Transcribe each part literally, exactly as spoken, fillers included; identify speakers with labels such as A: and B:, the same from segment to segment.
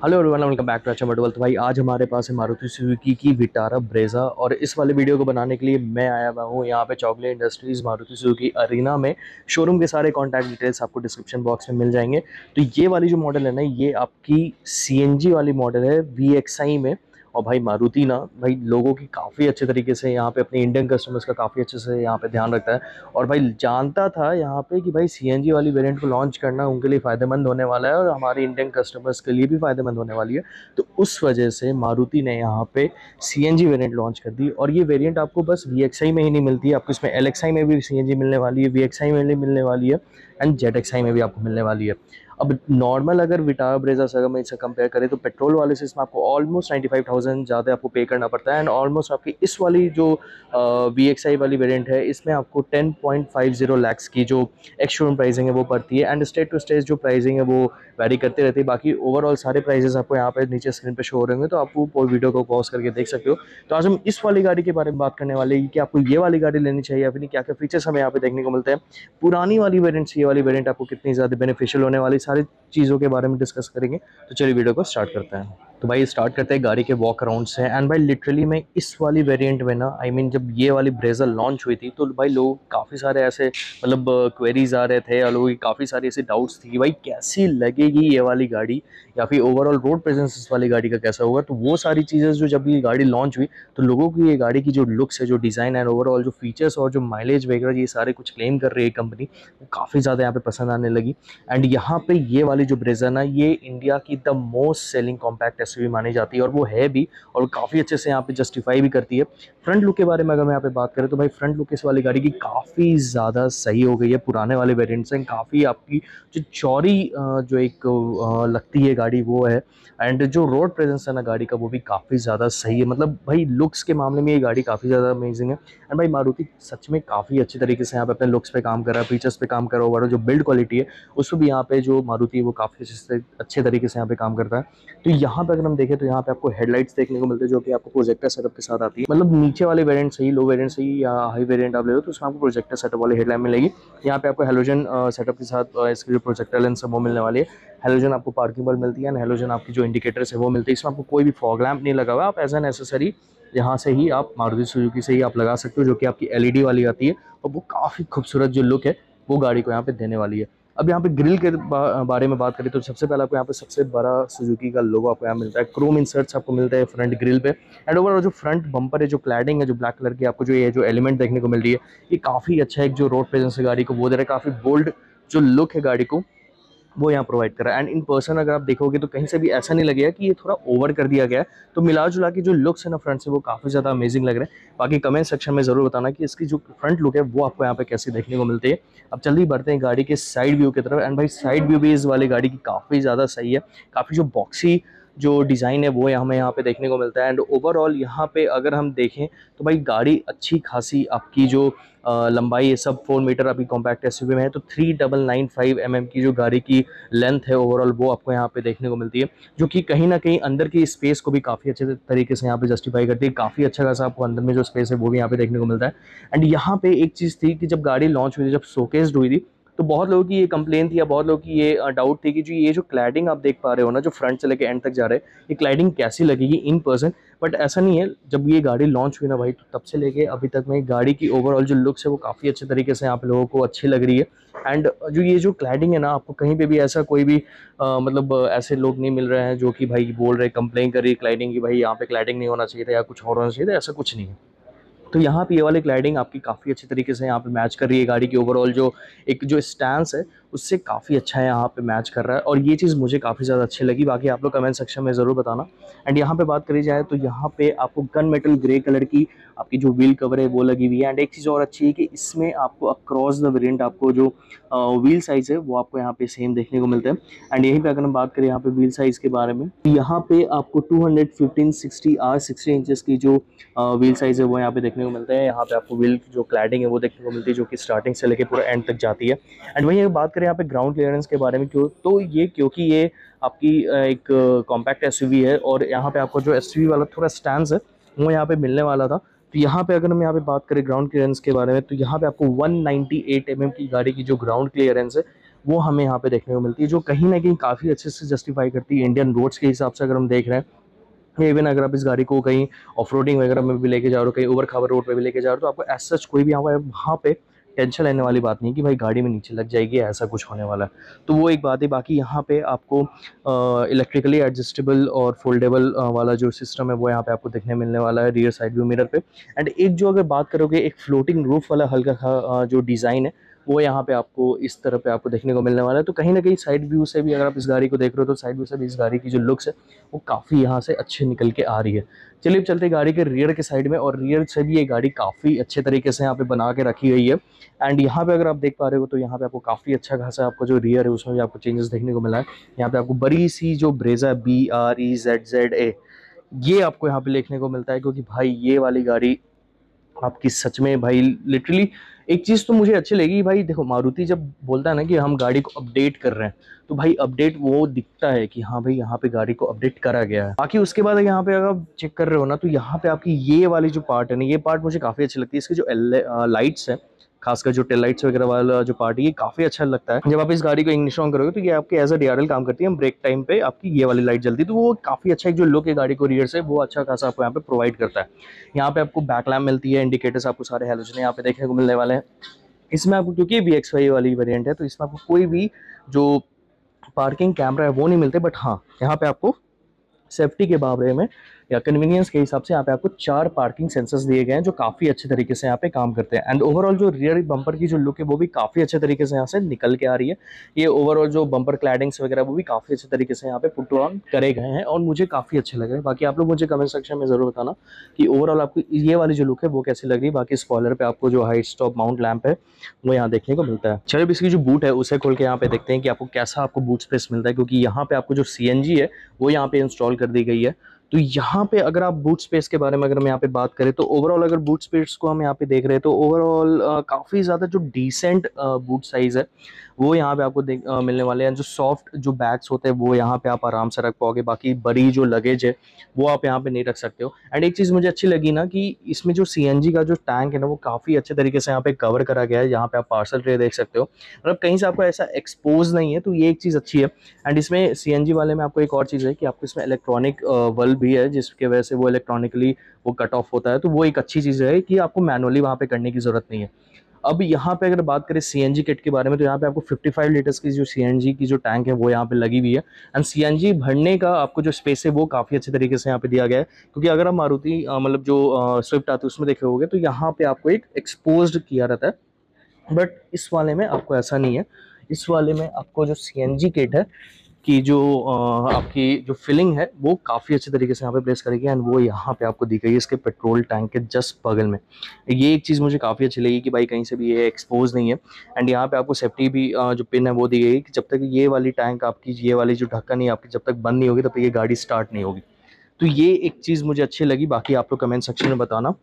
A: Hello everyone, welcome back to अच्छा model. तो भाई आज हमारे पास है मारुति सुजुकी की विटारा ब्रेजा, और इस वाले वीडियो को बनाने के लिए मैं आया हुआ हूँ यहाँ पे chocolate industries Maruti Suzuki Arena में। शोरूम के सारे कॉन्टैक्ट डिटेल्स आपको डिस्क्रिप्शन बॉक्स में मिल जाएंगे। तो ये वाली जो मॉडल है ना, ये आपकी सीएनजी वाली मॉडल है वी एक्स आई में। और भाई मारुति ना भाई लोगों की काफ़ी अच्छे तरीके से यहाँ पे अपने इंडियन कस्टमर्स का काफ़ी अच्छे से यहाँ पे ध्यान रखता है। और भाई जानता था यहाँ पे कि भाई सीएनजी वाली वेरिएंट को लॉन्च करना उनके लिए फ़ायदेमंद होने वाला है और हमारे इंडियन कस्टमर्स के लिए भी फ़ायदेमंद होने वाली है। तो उस वजह से मारुति ने यहाँ पे सीएनजी वेरिएंट लॉन्च कर दी। और ये वेरिएंट आपको बस वीएक्सआई में ही नहीं मिलती है, आपको इसमें एलएक्सआई में भी सीएनजी मिलने वाली है, वीएक्सआई में भी मिलने वाली है, एंड जेडएक्सआई में भी आपको मिलने वाली है। अब नॉर्मल अगर विटारा ब्रेजा से अगर मैं इसे कंपेयर करें तो पेट्रोल वाले से इसमें आपको ऑलमोस्ट नाइन्टी फाइव थाउजेंड ज़्यादा आपको पे करना पड़ता है। एंड ऑलमोस्ट आपकी इस वाली जो वी एक्स आई वाली वेरिएंट है इसमें आपको ten point five zero lakhs की जो एक्स शोरूम प्राइसिंग है वो पड़ती है। एंड स्टेट टू स्टेट जो प्राइसिंग है वो वैरी करती रहती है। बाकी ओवरऑल सारे प्राइजेस आपको यहाँ पे नीचे स्क्रीन पे शो हो रहे होंगे, तो आप वो वीडियो को पॉज करके देख सकते हो। तो आज हम इस वाली गाड़ी के बारे में बात करने वाले हैं कि आपको ये वाली गाड़ी लेनी चाहिए या फिर नहीं, क्या क्या फीचर्स हमें यहाँ पे देखने को मिलते हैं, पुरानी वाली वेरिएंट से ये वाली वेरिएंट आपको कितनी ज़्यादा बेनिफिशियल होने वाली, सारी चीज़ों के बारे में डिस्कस करेंगे। तो चलिए वीडियो को स्टार्ट करते हैं। तो भाई स्टार्ट करते हैं गाड़ी के वॉक अराउंड से। एंड भाई लिटरली मैं इस वाली वेरिएंट में ना आई I मीन mean, जब ये वाली ब्रेजा लॉन्च हुई थी तो भाई लोग काफ़ी सारे ऐसे मतलब क्वेरीज आ रहे थे और लोगों की काफ़ी सारी ऐसी डाउट्स थी कि भाई कैसी लगेगी ये वाली गाड़ी, या फिर ओवरऑल रोड प्रेजेंस इस वाली गाड़ी का कैसा होगा। तो वो सारी चीज़ें जो जब ये गाड़ी लॉन्च हुई तो लोगों की ये गाड़ी की जो लुक्स है, जो डिज़ाइन है, ओवरऑल जो फीचर्स और जो माइलेज वगैरह ये सारे कुछ क्लेम कर रही है कंपनी, वो काफ़ी ज़्यादा यहाँ पे पसंद आने लगी। एंड यहाँ पे ये वाली जो ब्रेजा ना ये इंडिया की the most selling compact SUV मानी जाती है, और वो है भी, और काफ़ी अच्छे से यहाँ पे जस्टिफाई भी करती है। फ्रंट लुक के बारे में अगर मैं यहाँ पे बात करें तो भाई फ्रंट लुक इस वाली गाड़ी की काफ़ी ज़्यादा सही हो गई है पुराने वाले वेरिएंट से। काफ़ी आपकी जो चौड़ी जो एक लगती है गाड़ी वो है। एंड जो रोड प्रेजेंस है ना गाड़ी का वो भी काफ़ी ज़्यादा सही है। मतलब भाई लुक्स के मामले में ये गाड़ी काफ़ी ज़्यादा अमेजिंग है। एंड भाई मारुति सच में काफ़ी अच्छी तरीके से यहाँ पे अपने लुक्स पे काम कर रहा है, फीचर्स पे काम कर रहा है, और जो बिल्ड क्वालिटी है उसमें भी यहाँ पे जो मारुति है वो काफ़ी अच्छे अच्छे तरीके से यहाँ पे काम करता है। तो यहाँ पे अगर हम देखें तो यहाँ पे आपको हेडलाइट्स देखने को मिलते हैं जो कि आपको प्रोजेक्टर सेटअप के साथ आती है। मतलब नीचे वाले वेरिएंट सही, लो वेरिएंट सही या हाई वेरिएंट आप ले लो तो उसमें आपको प्रोजेक्टर सेटअप वाली हेडलाइट मिलेगी। यहाँ पे आपको हेलोजन सेटअप के साथ इसकी जो प्रोजेक्टर लेंस है वो मिलने वाली है। हेलोजन आपको पार्किंग पर मिलती है, हेलोजन आपकी जो इंडिकेटर्स है वो मिलती है। इसमें आपको कोई भी फॉग लैंप नहीं लगा हुआ, आप एज एन एसेसरी यहाँ से ही आप मारुति सुजुकी से ही आप लगा सकते हो, जो कि आपकी एलईडी वाली आती है, और वो काफ़ी खूबसूरत जो लुक है वो गाड़ी को यहाँ पे देने वाली है। अब यहाँ पे ग्रिल के बा, बारे में बात करें तो सबसे पहले आपको यहाँ पे सबसे बड़ा सुजुकी का लोगो आपको यहाँ मिलता है, क्रोम इंसर्ट्स आपको मिलता है फ्रंट ग्रिल पे। एंड ओवरऑल जो फ्रंट बम्पर है, जो क्लैडिंग है, जो ब्लैक कलर की आपको जो ये जो एलिमेंट देखने को मिल रही है, ये काफ़ी अच्छा है, एक जो रोड प्रेजेंस है गाड़ी को वो दे रहा है, काफ़ी बोल्ड जो लुक है गाड़ी को वो यहाँ प्रोवाइड कर रहा है। एंड इन पर्सन अगर आप देखोगे तो कहीं से भी ऐसा नहीं लगेगा कि ये थोड़ा ओवर कर दिया गया है। तो मिला जुला के जो लुक्स है ना फ्रंट से वो काफ़ी ज़्यादा अमेजिंग लग रहे हैं। बाकी कमेंट सेक्शन में ज़रूर बताना कि इसकी जो फ्रंट लुक है वो आपको यहाँ पे कैसी देखने को मिलती है। अब जल्दी बढ़ते हैं गाड़ी के साइड व्यू की तरफ। एंड भाई साइड व्यू भी इस वाली गाड़ी की काफ़ी ज़्यादा सही है, काफ़ी जो बॉक्सी जो डिज़ाइन है वो हमें यहाँ पे देखने को मिलता है। एंड ओवरऑल यहाँ पे अगर हम देखें तो भाई गाड़ी अच्छी खासी आपकी जो अ, लंबाई है सब फोर मीटर अभी कॉम्पैक्ट एसयूवी में है, तो three double nine five M M की जो गाड़ी की लेंथ है ओवरऑल वो आपको यहाँ पे देखने को मिलती है, जो कि कहीं ना कहीं अंदर की स्पेस को भी काफ़ी अच्छे तरीके से यहाँ पे जस्टिफाई करती है। काफ़ी अच्छा खासा आपको अंदर में जो स्पेस है वो भी यहाँ पे देखने को मिलता है। एंड यहाँ पे एक चीज़ थी कि जब गाड़ी लॉन्च हुई थी, जब शोकेस्ड हुई थी, तो बहुत लोगों की ये कंप्लेन थी या बहुत लोगों की ये डाउट थी कि जो ये जो क्लैडिंग आप देख पा रहे हो ना, जो फ्रंट से लेके एंड तक जा रहे हैं, ये क्लैडिंग कैसी लगेगी इन पर्सन। बट ऐसा नहीं है, जब ये गाड़ी लॉन्च हुई ना भाई तो तब से लेके अभी तक में गाड़ी की ओवरऑल जो लुक्स है वो काफ़ी अच्छे तरीके से यहाँ पे लोगों को अच्छी लग रही है। एंड जो ये जो क्लैडिंग है ना, आपको कहीं पे भी ऐसा कोई भी आ, मतलब ऐसे लोग नहीं मिल रहे हैं जो कि भाई बोल रहे कंप्लेन कर रही है क्लैडिंग की भाई यहाँ पे क्लैडिंग नहीं होना चाहिए था या कुछ और होना चाहिए था, ऐसा कुछ नहीं है। तो यहाँ पे ये वाली क्लाइडिंग आपकी काफ़ी अच्छी तरीके से यहाँ पे मैच कर रही है। गाड़ी की ओवरऑल जो एक जो स्टैंस है उससे काफ़ी अच्छा है, यहाँ पे मैच कर रहा है, और ये चीज़ मुझे काफ़ी ज़्यादा अच्छी लगी। बाकी आप लोग कमेंट सेक्शन में ज़रूर बताना। एंड यहाँ पे बात करी जाए तो यहाँ पे आपको गन मेटल ग्रे कलर की आपकी जो व्हील कवर है वो लगी हुई है। एंड एक चीज़ और अच्छी है कि इसमें आपको अक्रॉस द वेरिएंट आपको जो व्हील साइज़ है वो आपको यहाँ पे सेम देखने को मिलता है। एंड यहीं पे अगर हम बात करें यहाँ पे व्हील साइज़ के बारे में, यहाँ पे आपको two hundred fifteen sixty R sixty inches की जो व्हील साइज़ है वो यहाँ पे देखने को मिलता है। यहाँ पे आपको व्हील जो क्लैडिंग है वो देखने को मिलती है, जो कि स्टार्टिंग से लेके पूरा एंड तक जाती है। एंड वहीं अगर बात करें यहाँ पे ग्राउंड क्लियरेंस के बारे में, क्यों तो ये क्योंकि ये आपकी एक कॉम्पैक्ट एसयूवी है और यहाँ पे आपको जो एसयूवी वाला थोड़ा स्टैंड है वो यहाँ पे मिलने वाला था। तो यहाँ पे अगर हम यहाँ पे बात करें ग्राउंड क्लियरेंस के बारे में, तो यहाँ पे आपको one ninety eight M M की गाड़ी की जो ग्राउंड क्लियरेंस है वो हमें यहाँ पे देखने को मिलती है, जो कहीं ना कहीं काफ़ी अच्छे से जस्टिफाई करती है इंडियन रोड्स के हिसाब से। अगर हम देख रहे हैं, इवन अगर आप इस गाड़ी को कहीं ऑफ रोडिंग वगैरह में भी लेके जा रहे हो, कहीं उबर खाबर रोड पे भी लेके जा रहे हो, तो आपको एज सच कोई भी यहाँ वहाँ पे टेंशन लेने वाली बात नहीं कि भाई गाड़ी में नीचे लग जाएगी, ऐसा कुछ होने वाला है। तो वो एक बात है। बाकी यहाँ पे आपको इलेक्ट्रिकली एडजस्टेबल और फोल्डेबल वाला जो सिस्टम है वो यहाँ पे आपको देखने मिलने वाला है रियर साइड व्यू मिरर पे। एंड एक जो अगर बात करोगे एक फ्लोटिंग रूफ वाला हल्का सा जो डिज़ाइन है वो यहाँ पे आपको इस तरह पे आपको देखने को मिलने वाला है। तो कहीं ना कहीं साइड व्यू से भी अगर आप इस गाड़ी को देख रहे हो तो साइड व्यू से भी इस गाड़ी की जो लुक्स है वो काफ़ी यहाँ से अच्छे निकल के आ रही है। चलिए अब चलते हैं गाड़ी के रियर के साइड में, और रियर से भी ये गाड़ी काफ़ी अच्छे तरीके से यहाँ पे बना के रखी गई है। एंड यहाँ पे अगर आप देख पा रहे हो तो यहाँ पे आपको काफ़ी अच्छा खासा आपको जो रियर है उसमें भी आपको चेंजेस देखने को मिला है। यहाँ पे आपको बड़ी सी जो Brezza B R E Z Z A ये आपको यहाँ पे देखने को मिलता है, क्योंकि भाई ये वाली गाड़ी आपकी सच में भाई लिटरली एक चीज़ तो मुझे अच्छी लगी भाई। देखो मारुति जब बोलता है ना कि हम गाड़ी को अपडेट कर रहे हैं, तो भाई अपडेट वो दिखता है कि हाँ भाई यहाँ पे गाड़ी को अपडेट करा गया है। बाकी उसके बाद यहाँ पे अगर आप चेक कर रहे हो ना, तो यहाँ पे आपकी ये वाली जो पार्ट है ना, ये पार्ट मुझे काफ़ी अच्छी लगती है। इसके जो लाइट्स है, खासकर जो टेल लाइट्स वगैरह वाला जो पार्ट है, ये काफ़ी अच्छा लगता है। जब आप इस गाड़ी को इग्निशन ऑन करोगे तो ये आपके as a D R L काम करती है। ब्रेक टाइम पे आपकी ये वाली लाइट जलती है, तो वो काफ़ी अच्छा एक जो लुक है गाड़ी को रियर से वो अच्छा खासा आपको यहाँ पे प्रोवाइड करता है। यहाँ पे आपको बैक लैम्प मिलती है, इंडिकेटर्स आपको सारे हैलोजन यहाँ पे देखने को मिलने वाले हैं। इसमें आपको क्योंकि बी एक्स वाई वाली वेरिएंट है तो इसमें आपको कोई भी जो पार्किंग कैमरा है वो नहीं मिलते, बट हाँ यहाँ पे आपको सेफ्टी के बारे में या कन्वीनियंस के हिसाब से यहाँ पे आपको चार पार्किंग सेंसर्स दिए गए हैं जो काफ़ी अच्छे तरीके से यहाँ पे काम करते हैं। एंड ओवरऑल जो रियर बम्पर की जो लुक है वो भी काफ़ी अच्छे तरीके से यहाँ से निकल के आ रही है। ये ओवरऑल जो बम्पर क्लैडिंग्स वगैरह वो भी काफ़ी अच्छे तरीके से यहाँ पे पुट ऑन करे गए हैं और मुझे काफ़ी अच्छे लग रहे हैं। बाकी आप लोग मुझे कमेंट सेक्शन में ज़रूर बताना कि ओवरऑल आपको ये वाली जो लुक है वो कैसी लग रही है। बाकी स्पॉइलर पे आपको जो हाइट स्टॉप माउंट लैंप है वो यहाँ देखने को मिलता है। चलिए इसकी जो बूट है उसे खोल के यहाँ पे देखते हैं कि आपको कैसा आपको बूट स्पेस मिलता है, क्योंकि यहाँ पे आपको जो सी एन जी है वो यहाँ पे इंस्टॉल कर दी गई है। तो यहाँ पे अगर आप बूट स्पेस के बारे में अगर हम यहाँ पे बात करें तो ओवरऑल अगर बूट स्पेस को हम यहाँ पे देख रहे हैं तो ओवरऑल काफ़ी ज़्यादा जो डिसेंट बूट साइज़ है वो यहाँ पे आपको देख uh, मिलने वाले हैं। जो सॉफ्ट जो बैग्स होते हैं वो यहाँ पे आप आराम से रख पाओगे, बाकी बड़ी जो लगेज है वो आप यहाँ पे नहीं रख सकते हो। एंड एक चीज़ मुझे अच्छी लगी ना कि इसमें जो सी एन जी का जो टैंक है ना वो काफ़ी अच्छे तरीके से यहाँ पे कवर करा गया है। यहाँ पे आप पार्सल ट्रे देख सकते हो, मतलब कहीं से आपको ऐसा एक्सपोज नहीं है, तो ये एक चीज़ अच्छी है। एंड इसमें सी एन जी वाले में आपको एक और चीज़ है कि आपको इसमें इलेक्ट्रॉनिक बल्ब भी है जिसकी वजह से वो इलेक्ट्रॉनिकली वो कट ऑफ होता है, तो वो एक अच्छी चीज़ है कि आपको मैनुअली वहाँ पे करने की ज़रूरत नहीं है। अब यहाँ पे अगर बात करें सी एन जी किट के बारे में तो यहाँ पे आपको पचपन लीटर्स की जो सी एन जी की जो टैंक है वो यहाँ पे लगी हुई है। एंड सी एन जी भरने का आपको जो स्पेस है वो काफ़ी अच्छे तरीके से यहाँ पे दिया गया है, क्योंकि अगर आप मारुति मतलब जो स्विफ्ट आती है उसमें देखे होगे तो यहाँ पे आपको एक एक्सपोज्ड किया रहता है, बट इस वाले में आपको ऐसा नहीं है। इस वाले में आपको जो सी एन जी किट है कि जो अ, आपकी जो फिलिंग है वो काफ़ी अच्छे तरीके से यहाँ पे प्लेस करेगी एंड वो यहाँ पे आपको दी गई है इसके पेट्रोल टैंक के जस्ट बगल में। ये एक चीज़ मुझे काफ़ी अच्छी लगी कि भाई कहीं से भी ये एक्सपोज नहीं है। एंड यहाँ पे आपको सेफ्टी भी अ, जो पिन है वो दी गई है कि जब तक ये वाली टैंक आपकी ये वाली जो ढक्कन नहीं आपकी जब तक बंद नहीं होगी तब तक ये गाड़ी स्टार्ट नहीं होगी। तो ये एक चीज़ मुझे अच्छी लगी, बाकी आप लोग कमेंट सेक्शन में बताना।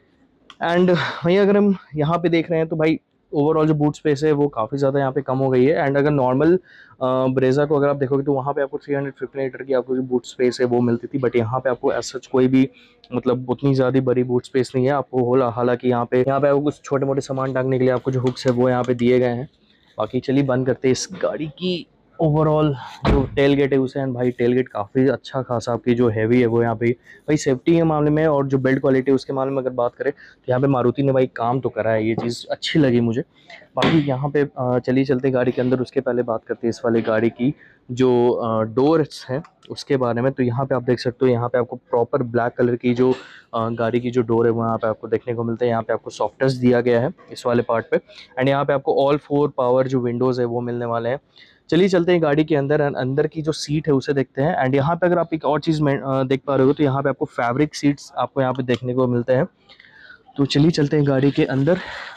A: एंड भाई अगर हम यहाँ पे देख रहे हैं तो भाई ओवरऑल जो बूट स्पेस है वो काफ़ी ज़्यादा यहाँ पे कम हो गई है। एंड अगर नॉर्मल ब्रेजा को अगर आप देखोगे तो वहाँ पे आपको तीन सौ पचास लीटर की आपको जो बूट स्पेस है वो मिलती थी, बट यहाँ पे आपको एज सच कोई भी मतलब उतनी ज़्यादा बड़ी बूट स्पेस नहीं है आपको। होला हालांकि यहाँ पे यहाँ पे आपको कुछ छोटे मोटे सामान टांगने के लिए आपको जो हुक्स है वो यहाँ पे दिए गए हैं। बाकी चलिए बंद करते हैं इस गाड़ी की ओवरऑल जो टेल गेट है उसे। एंड भाई टेल गेट काफ़ी अच्छा खासा आपकी जो हैवी है वो यहाँ पे भाई सेफ्टी के मामले में और जो बिल्ड क्वालिटी है उसके मामले में अगर बात करें तो यहाँ पे मारुति ने भाई काम तो करा है, ये चीज़ अच्छी लगी मुझे। बाकी यहाँ पे चलिए चलते गाड़ी के अंदर, उसके पहले बात करते हैं इस वाली गाड़ी की जो डोर्स हैं उसके बारे में। तो यहाँ पे आप देख सकते हो यहाँ पे आपको प्रॉपर ब्लैक कलर की जो गाड़ी की जो डोर है वो यहाँ पे आपको देखने को मिलता है। यहाँ पे आपको सॉफ्ट टच दिया गया है इस वाले पार्ट पे। एंड यहाँ पे आपको ऑल फोर पावर जो विंडोज़ है वो मिलने वाले हैं। चलिए चलते हैं गाड़ी के अंदर, अंदर की जो सीट है उसे देखते हैं। एंड यहाँ पे अगर आप एक और चीज़ में देख पा रहे हो तो यहाँ पे आपको फैब्रिक सीट्स आपको यहाँ पे देखने को मिलते हैं। तो चलिए चलते हैं गाड़ी के अंदर।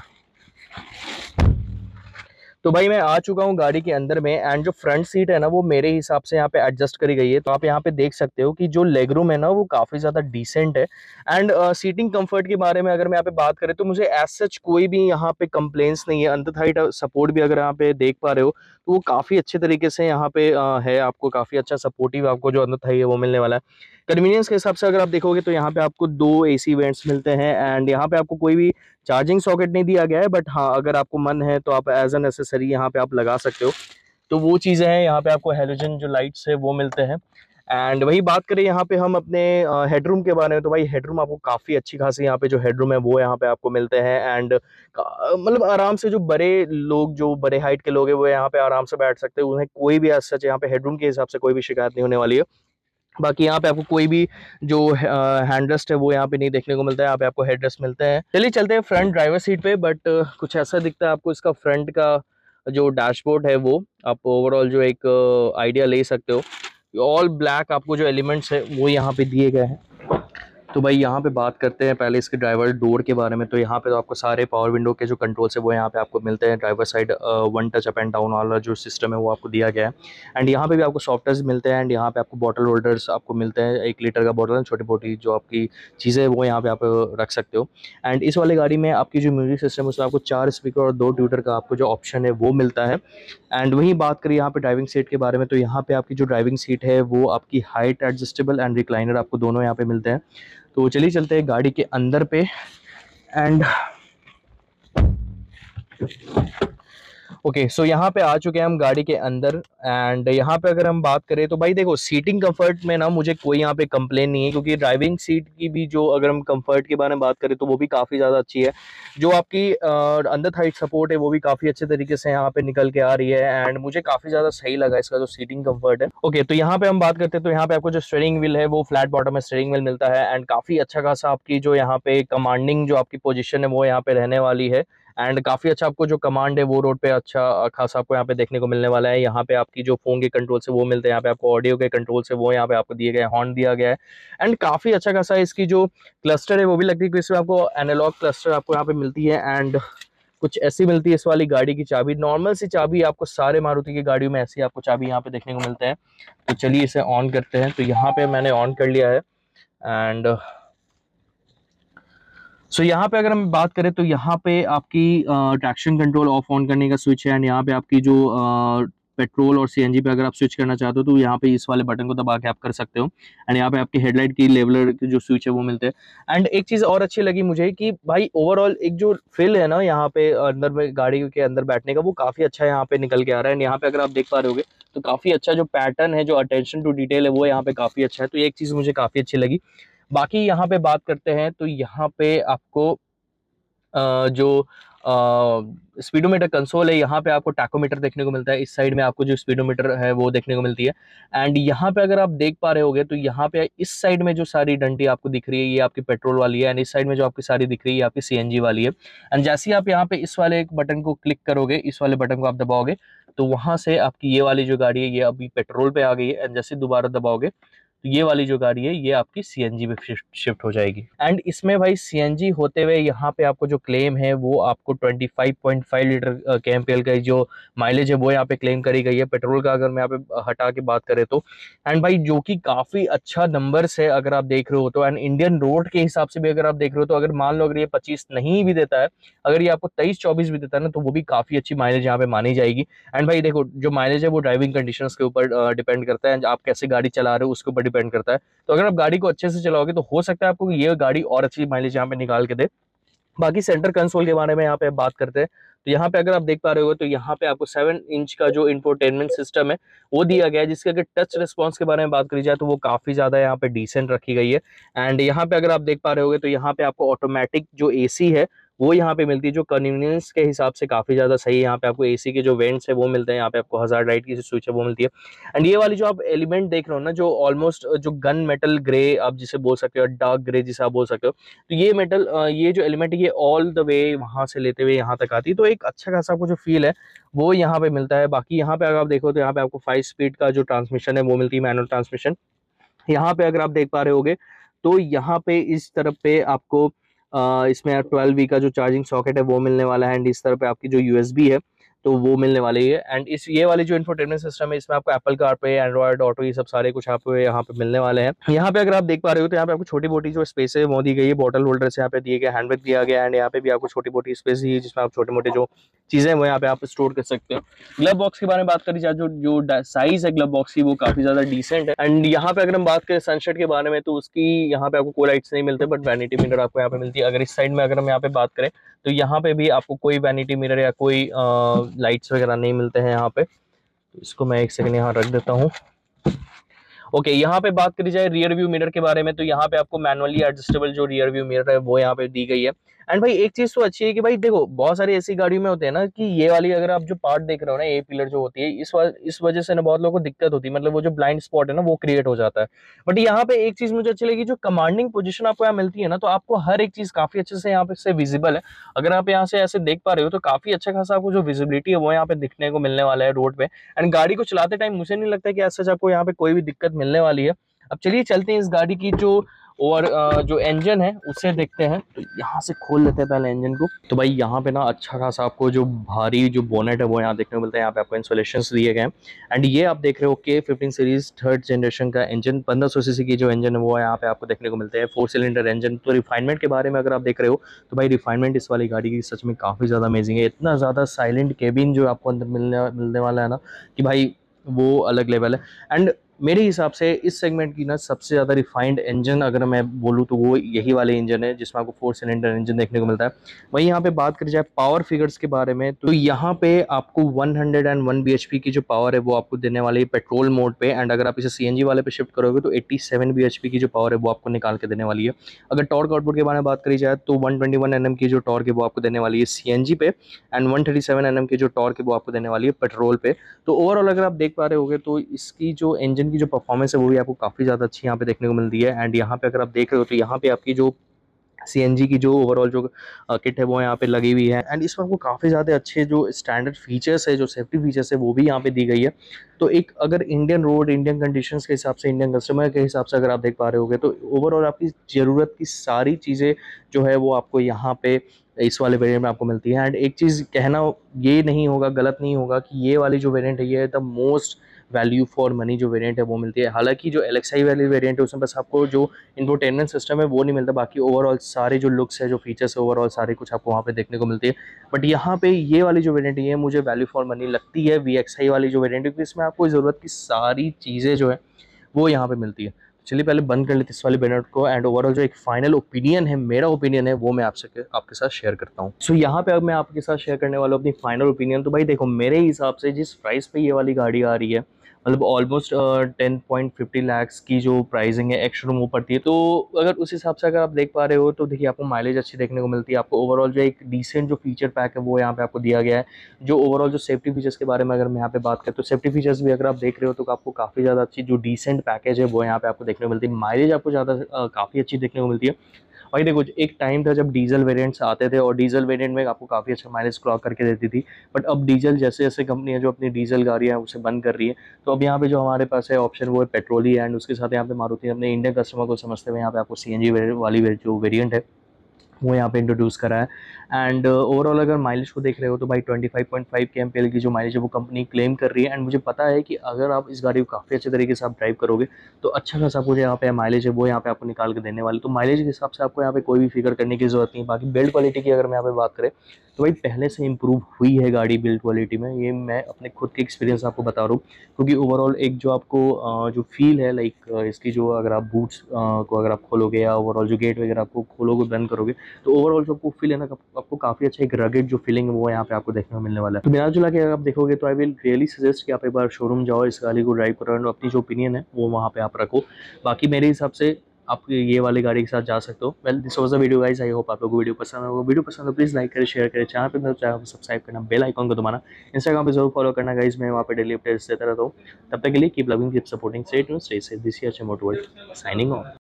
A: तो भाई मैं आ चुका हूँ गाड़ी के अंदर में एंड जो फ्रंट सीट है ना वो मेरे हिसाब से यहाँ पे एडजस्ट करी गई है। तो आप यहाँ पे देख सकते हो कि जो लेग रूम है ना वो काफ़ी ज़्यादा डिसेंट है। एंड सीटिंग कंफर्ट के बारे में अगर मैं यहाँ पे बात करें तो मुझे एज सच कोई भी यहाँ पे कंप्लेंट्स नहीं है। अंडर हाइट सपोर्ट भी अगर यहाँ पे देख पा रहे हो तो वो काफ़ी अच्छे तरीके से यहाँ पे uh, है, आपको काफ़ी अच्छा सपोर्टिव आपको जो अंदर थाई है वो मिलने वाला है। कन्वीनियंस के हिसाब से अगर आप देखोगे तो यहाँ पे आपको दो एसी वेंट्स मिलते हैं एंड यहाँ पे आपको कोई भी चार्जिंग सॉकेट नहीं दिया गया है, बट हाँ अगर आपको मन है तो आप एज एन एसेसरी यहाँ पे आप लगा सकते हो। तो वो चीज़ें हैं। यहाँ पे आपको हेलोजन जो लाइट्स है वो मिलते हैं। एंड वही बात करें यहाँ पे हम अपने हेडरूम के बारे में, तो भाई हेडरूम आपको काफ़ी अच्छी खासी यहाँ पे जो हेडरूम है वो यहाँ पे आपको मिलते हैं। एंड मतलब आराम से जो बड़े लोग, जो बड़े हाइट के लोग हैं वो यहाँ पे आराम से बैठ सकते हैं, उन्हें कोई भी ऐसा यहाँ पे हेडरूम के हिसाब से कोई भी शिकायत नहीं होने वाली है। बाकी यहाँ पे आपको कोई भी जो हैंडरेस्ट है वो यहाँ पे नहीं देखने को मिलता है, यहाँ पे आपको हेडरेस्ट मिलते हैं। चलिए चलते हैं फ्रंट ड्राइवर सीट पे। बट कुछ ऐसा दिखता है आपको इसका फ्रंट का जो डैशबोर्ड है वो आप ओवरऑल जो एक आइडिया ले सकते हो। ऑल ब्लैक आपको जो एलिमेंट्स है वो यहाँ पे दिए गए हैं। तो भाई यहाँ पे बात करते हैं पहले इसके ड्राइवर डोर के बारे में। तो यहाँ पे तो आपको सारे पावर विंडो के जो कंट्रोल्स है वो यहाँ पे आपको मिलते हैं। Driver side one touch up and down वाला जो सिस्टम है वो आपको दिया गया है। एंड यहाँ पे भी आपको सॉफ्ट टच मिलते हैं। एंड यहाँ पे आपको बॉटल होल्डर्स आपको मिलते हैं, एक लीटर का बॉटल, छोटी मोटी जो आपकी चीज़ें है वो यहाँ पे आप रख सकते हो। एंड इस वाली गाड़ी में आपकी जो म्यूजिक सिस्टम है उसमें आपको चार स्पीकर और दो ट्यूटर का आपको जो ऑप्शन है वो मिलता है। एंड वहीं बात करें यहाँ पे ड्राइविंग सीट के बारे में, तो यहाँ पे आपकी जो ड्राइविंग सीट है वो आपकी हाइट एडजस्टेबल एंड रिक्लाइनर आपको दोनों यहाँ पे मिलते हैं। तो चलिए चलते हैं गाड़ी के अंदर पे। एंड ओके सो यहाँ पे आ चुके हैं हम गाड़ी के अंदर। एंड यहाँ पे अगर हम बात करें तो भाई देखो सीटिंग कंफर्ट में ना मुझे कोई यहाँ पे कंप्लेन नहीं है, क्योंकि ड्राइविंग सीट की भी जो अगर हम कंफर्ट के बारे में बात करें तो वो भी काफ़ी ज़्यादा अच्छी है। जो आपकी अंदर थाइड सपोर्ट है वो भी काफ़ी अच्छे तरीके से यहाँ पे निकल के आ रही है। एंड मुझे काफ़ी ज़्यादा सही लगा इसका जो सीटिंग कंफर्ट है। ओके okay, तो यहाँ पे हम बात करते हैं तो यहाँ पे आपको जो स्टीयरिंग व्हील है वो फ्लैट बॉटम में स्टीयरिंग व्हील मिलता है। एंड काफ़ी अच्छा खासा आपकी जो यहाँ पे कमांडिंग जो आपकी पोजीशन है वो यहाँ पे रहने वाली है। एंड काफ़ी अच्छा आपको जो कमांड है वो रोड पे अच्छा खासा आपको यहाँ पे देखने को मिलने वाला है। यहाँ पे आपकी जो फोन के कंट्रोल से वो मिलते हैं, यहाँ पे आपको ऑडियो के कंट्रोल से वो यहाँ पे आपको दिए गए, हॉर्न दिया गया है। एंड काफ़ी अच्छा खासा इसकी जो क्लस्टर है वो भी लगती है, इसमें आपको एनालॉग क्लस्टर आपको यहाँ पे मिलती है। एंड कुछ ऐसी मिलती है इस वाली गाड़ी की चाबी, नॉर्मल सी चाबी आपको सारे मारुति की गाड़ियों में ऐसी आपको चाबी यहाँ पे देखने को मिलते हैं। तो चलिए इसे ऑन करते हैं। तो यहाँ पे मैंने ऑन कर लिया है। एंड सो so, यहाँ पे अगर हम बात करें तो यहाँ पे आपकी ट्रैक्शन कंट्रोल ऑफ ऑन करने का स्विच है। एंड यहाँ पे आपकी जो पेट्रोल और सीएनजी पे अगर आप स्विच करना चाहते हो तो यहाँ पे इस वाले बटन को दबा के आप कर सकते हो। एंड यहाँ पे आपकी हेडलाइट की लेवलर की जो स्विच है वो मिलते हैं। एंड एक चीज़ और अच्छी लगी मुझे कि भाई ओवरऑल एक जो फील है ना यहाँ पे अंदर में गाड़ी के अंदर बैठने का वो काफ़ी अच्छा यहाँ पे निकल के आ रहा है। एंड यहाँ पे अगर आप देख पा रहे होगे तो काफ़ी अच्छा जो पैटर्न है, जो अटेंशन टू डिटेल है वो यहाँ पे काफ़ी अच्छा है। तो एक चीज़ मुझे काफ़ी अच्छी लगी। बाकी यहाँ पे बात करते हैं तो यहाँ पे आपको Uh, जो स्पीडोमीटर कंसोल है, यहाँ पे आपको टैकोमीटर देखने को मिलता है। इस साइड में आपको जो स्पीडोमीटर है वो देखने को मिलती है। एंड यहाँ पे अगर आप देख पा रहे होगे तो यहाँ पे इस साइड में जो सारी डंडी आपको दिख रही है ये आपकी पेट्रोल वाली है। एंड इस साइड में जो आपकी सारी दिख रही है आपकी सीएनजी वाली है। एंड जैसे ही आप यहाँ पे इस वाले एक बटन को क्लिक करोगे, इस वाले बटन को आप दबाओगे तो वहां से आपकी ये वाली जो गाड़ी है ये अभी पेट्रोल पे आ गई है। एंड जैसे दोबारा दबाओगे तो ये वाली जो गाड़ी है ये आपकी सीएनजी में शिफ्ट हो जाएगी। एंड इसमें भाई सीएनजी होते हुए यहाँ पे आपको जो क्लेम है वो आपको पच्चीस पॉइंट पाँच लीटर केएमपीएल का जो माइलेज है वो यहाँ पे क्लेम करी गई है। पेट्रोल का अगर मैं यहाँ पे हटा के बात करें तो एंड भाई जो कि काफी अच्छा नंबर्स है अगर आप देख रहे हो तो। एंड इंडियन रोड के हिसाब से भी अगर आप देख रहे हो तो अगर मान लो अगर ये पच्चीस नहीं भी देता है, अगर ये आपको तेईस चौबीस भी देता है ना तो वो भी काफी अच्छी माइलेज यहाँ पे मानी जाएगी। एंड भाई देखो जो माइलेज है वो ड्राइविंग कंडीशंस के ऊपर डिपेंड करता है, आप कैसे गाड़ी चला रहे हो उसके ऊपर डिपेंड करता है। तो अगर आप गाड़ी को अच्छे से चलाओगे तो हो सकता है आपको ये गाड़ी और अच्छी माइलेज यहाँ पे निकाल के दे। बाकी सेंटर कंसोल के बारे में यहाँ पे बात करते हैं तो यहाँ पे अगर आप देख पा रहे हो तो यहाँ पे आपको सेवन इंच का जो इंफोटेनमेंट सिस्टम है वो दिया गया है, जिसके अगर टच रिस्पॉन्स के बारे में बात करी जाए तो वो काफी ज्यादा यहाँ पे डिसेंट रखी गई है। एंड यहाँ पे अगर आप देख पा रहे होगे तो यहाँ पे आपको ऑटोमेटिक जो एसी है वो यहाँ पे मिलती है, जो कन्वीनियंस के हिसाब से काफी ज्यादा सही है। यहाँ पे आपको एसी के जो वेंट्स है वो मिलते हैं, यहाँ पे आपको हजार्ड लाइट की जो स्विच है वो मिलती है। एंड ये वाली जो आप एलिमेंट देख रहे हो ना, जो ऑलमोस्ट जो गन मेटल ग्रे आप जिसे बोल सकते हो, डार्क ग्रे जिसे आप बोल सकते हो, तो ये मेटल ये जो एलिमेंट है ये ऑल द वे वहां से लेते हुए यहाँ तक आती है। तो एक अच्छा खासा आपको जो फील है वो यहाँ पे मिलता है। बाकी यहाँ पे अगर आप देखो तो यहाँ पे आपको फाइव स्पीड का जो ट्रांसमिशन है वो मिलती है, मैनुअल ट्रांसमिशन। यहाँ पे अगर आप देख पा रहे होगे तो यहाँ पे इस तरफ पे आपको Uh, इसमें ट्वेल्व वी का जो चार्जिंग सॉकेट है वो मिलने वाला है। एंड इस तरह पे आपकी जो यूएसबी है तो वो मिलने वाली है। एंड इस ये वाली जो इंफोटेनमेंट सिस्टम है इसमें आपको एप्पल कारप्ले, एंड्रॉइड ऑटो, ये सब सारे कुछ आपको यहाँ पे मिलने वाले हैं। यहाँ पे अगर आप देख पा रहे हो तो यहाँ पे आपको छोटी मोटी जो स्पेस है वो दी गई है, बॉटल होल्डर से यहाँ पे दिए गए, हैंडबैग दिया गया। एंड यहाँ पे भी आपको छोटी मोटी स्पेस दी है जिसमें आप छोटे मोटे जो चीजें वो यहाँ पे आप स्टोर कर सकते हो। ग्लव बॉक्स के बारे में बात करी जाए, जो जो साइज है ग्लव बॉक्स की वो काफी ज्यादा डिसेंट है। एंड यहाँ पे अगर हम बात करें सनशेड के बारे में तो उसकी यहाँ पे आपको कोई लाइट्स नहीं मिलते, बट वैनिटी मिरर आपको यहाँ पे मिलती है। अगर इस साइड में अगर हम यहाँ पे बात करें तो यहाँ पे भी आपको कोई वैनिटी मिरर या कोई लाइट्स वगैरह नहीं मिलते हैं यहाँ पे। तो इसको मैं एक सेकंड यहाँ रख देता हूँ। ओके okay, यहाँ पे बात करी जाए रियर व्यू मिरर के बारे में, तो यहाँ पे आपको मैनुअली एडजस्टेबल जो रियर व्यू मिरर है वो यहाँ पे दी गई है। एंड भाई एक चीज तो अच्छी है कि भाई देखो बहुत सारी ऐसी गाड़ियों में होते हैं ना कि ये वाली अगर आप जो पार्ट देख रहे हो ना, ए पिलर जो होती है, इस वा, इस वजह से ना बहुत लोगों को दिक्कत होती है, मतलब वो जो ब्लाइंड स्पॉट है ना वो क्रिएट हो जाता है। बट यहाँ पे एक चीज मुझे अच्छी लगी, जो कमांडिंग पोजीशन आपको यहाँ मिलती है ना, तो आपको हर एक चीज काफी अच्छे से यहाँ पे से विजिबल है। अगर आप यहाँ से ऐसे देख पा रहे हो तो काफी अच्छा खासा आपको जो विजिबिलिटी है वो यहाँ पे दिखने को मिलने वाला है रोड पे। एंड गाड़ी को चलाते टाइम मुझे नहीं लगता कि ऐसा आपको यहाँ पे कोई भी दिक्कत मिलने वाली है। अब चलिए चलते हैं इस गाड़ी की जो और जो इंजन है उसे देखते हैं। तो यहाँ से खोल लेते हैं पहले इंजन को। तो भाई यहाँ पे ना अच्छा खासा आपको जो भारी जो बोनेट है वो यहाँ देखने को मिलता है। यहाँ पे आपको इंसुलेशंस दिए गए हैं। एंड ये आप देख रहे हो के फिफ्टीन सीरीज थर्ड जनरेशन का इंजन, पंद्रह सौ सीसी की जो इंजन है वो यहाँ पे आपको देखने को मिलते हैं, फोर सिलेंडर इंजन। तो रिफाइनमेंट के बारे में अगर आप देख रहे हो तो भाई रिफाइनमेंट इस वाली गाड़ी की सच में काफ़ी ज़्यादा अमेजिंग है। इतना ज़्यादा साइलेंट केबिन जो आपको अंदर मिलने मिलने वाला है ना कि भाई वो अलग लेवल है। एंड मेरे हिसाब से इस सेगमेंट की ना सबसे ज़्यादा रिफाइंड इंजन अगर मैं बोलूँ तो वो यही वाले इंजन है जिसमें आपको फोर सिलेंडर इंजन देखने को मिलता है। वहीं यहाँ पे बात करी जाए पावर फिगर्स के बारे में, तो यहाँ पे आपको वन हंड्रेड वन बीएचपी की जो पावर है वो आपको देने वाली है पेट्रोल मोड पे। एंड अगर आप इसे सीएनजी वाले पे शिफ्ट करोगे तो सत्तासी बीएचपी की जो पावर है वो आपको निकाल के देने वाली है। अगर टॉर्क आउटपुट के बारे में बात करी जाए तो वन ट्वेंटी वन एनएम की जो टॉर्क है वो आपको देने वाली है सीएनजी पे, and one thirty seven NM की जो टॉर्क है वो आपको देने वाली है पेट्रोल पे। तो ओवरऑल अगर आप देख पा रहे होगे तो इसकी जो इंजन की जो परफॉर्मेंस है वो भी आपको काफ़ी ज़्यादा अच्छी यहाँ पे देखने को मिलती है। एंड यहाँ पे अगर आप देख रहे हो तो यहाँ पे आपकी जो सीएनजी की जो ओवरऑल जो किट है वो यहाँ पे लगी हुई है। एंड इसमें आपको काफ़ी ज़्यादा अच्छे जो स्टैंडर्ड फीचर्स है, जो सेफ्टी फीचर्स है वो भी यहाँ पे दी गई है। तो एक अगर इंडियन रोड, इंडियन कंडीशंस के हिसाब से, इंडियन कस्टमर के हिसाब से अगर आप देख पा रहे होगे तो ओवरऑल आपकी ज़रूरत की सारी चीज़ें जो है वो आपको यहाँ पे इस वाले वेरिएंट में आपको मिलती है। एंड एक चीज़ कहना ये नहीं होगा, गलत नहीं होगा कि ये वाली जो वेरिएंट है ये the most value for money जो वेरिएंट है वो मिलती है। हालांकि जो एलएक्सआई वाली वेरिएंट है उसमें बस आपको जो इंफोटेनमेंट सिस्टम है वो नहीं मिलता, बाकी ओवरऑल सारे जो लुक्स है, जो फीचर्स है, ओवरऑल सारे कुछ आपको वहाँ पे देखने को मिलती है। बट यहाँ पे ये वाली जो वेरिएंट है ये मुझे वैल्यू फॉर मनी लगती है वीएक्सआई वाली जो वेरिएंट है, क्योंकि इसमें आपको ज़रूरत की सारी चीज़ें जो है वो यहाँ पे मिलती है। चलिए पहले बंद कर लेते इस वाली वेरिएंट को। एंड ओवरऑल जो एक फाइनल ओपिनियन है, मेरा ओपिनियन है, वो मैं आपसे आपके साथ शेयर करता हूँ। सो so, यहाँ पे अब मैं आपके साथ शेयर करने वाला हूँ अपनी फाइनल ओपिनियन। तो भाई देखो मेरे हिसाब से जिस प्राइस पे ये वाली गाड़ी आ रही है, मतलब almost ten point fifty lakhs की जो प्राइसिंग है एक्स शोरूम वो पड़ती है, तो अगर उस हिसाब से अगर आप देख पा रहे हो तो देखिए आपको माइलेज अच्छी देखने को मिलती है। आपको ओवरऑल जो एक डिसेंट जो फीचर पैक है वो यहाँ पे आपको दिया गया है। जो ओवरऑल जो सेफ्टी फीचर्स के बारे में अगर मैं यहाँ पे बात करूँ तो सेफ्टी फीचर्स भी अगर आप देख रहे हो तो आपको काफ़ी ज़्यादा अच्छी जो डिसेंट पैकेज है वो यहाँ पे आपको देखने को मिलती है। माइलेज आपको ज़्यादा काफ़ी अच्छी देखने को मिलती है। भाई देखो एक टाइम था जब डीजल वेरिएंट्स आते थे और डीजल वेरिएंट में आपको काफ़ी अच्छा माइलेज क्लॉक करके देती थी, बट अब डीजल जैसे जैसे कंपनियां जो अपनी डीजल गाड़ियां उसे बंद कर रही है, तो अब यहाँ पे जो हमारे पास है ऑप्शन वो है पेट्रोल ही है। एंड उसके साथ यहाँ पे मारुति अपने इंडियन कस्टमर को समझते हुए यहाँ पे आपको सीएनजी वाली जो वेरियंट है वो यहाँ पे इंट्रोड्यूस करा है। एंड ओवरऑल अगर माइलेज को देख रहे हो तो भाई ट्वेंटी फाइव पॉइंट फाइव के एमपीएल की जो माइलेज है वो कंपनी क्लेम कर रही है। एंड मुझे पता है कि अगर आप इस गाड़ी को काफ़ी अच्छे तरीके से आप ड्राइव करोगे तो अच्छा खासा आपको यहाँ पे माइलेज है वो यहाँ पे आपको निकाल के देने वाली। तो माइलेज के हिसाब से आपको यहाँ पे कोई भी फिक्र करने की जरूरत नहीं। बाकी बिल्ड क्वालिटी की अगर मैं यहाँ पे बात करें तो भाई पहले से इंप्रूव हुई है गाड़ी बिल्ड क्वालिटी में, ये मैं अपने खुद के एक्सपीरियंस आपको बता रहा हूँ। क्योंकि ओवरऑल एक जो आपको जो फील है लाइक इसकी जो अगर आप बूट्स को अगर आप खोलोगे या ओवरऑल जो गेट वगैरह आपको खोलोगे बंद करोगे तो ओवरऑल जो आपको फील है ना आपको काफ़ी अच्छा एक रगेड जो फीलिंग है वो यहाँ पे आपको देखने को मिलने वाला है। तो मिला जुला के अगर आप देखोगे तो आई विल रियली सजेस्ट कि आप एक बार शोरूम जाओ, इस गाड़ी को ड्राइव करो और अपनी जो ओपिनियन है वो वहाँ पे आप रखो। बाकी मेरे हिसाब से आप ये वाली गाड़ी के साथ जा सकते हो। Well this was the video guys, I hope आप लोगों को वीडियो पसंद होगा। वीडियो पसंद हो प्लीज़ लाइक करें, शेयर करें, चैनल पर चैनल को सब्सक्राइब करना, बेल आइकॉन को दबाना, इंस्टाग्राम पे जरूर फॉलो करना गाइस, मैं वहाँ पे डेली अपडेट्स देता रहता हूँ। तब तक के लिए keep loving, keep supporting, stay tuned, stay safe, this is Moto World signing of.